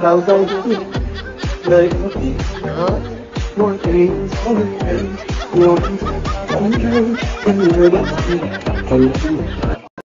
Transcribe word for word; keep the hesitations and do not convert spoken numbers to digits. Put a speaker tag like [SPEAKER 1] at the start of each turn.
[SPEAKER 1] How don't you like me? More things on the end. More things on the end. And you're the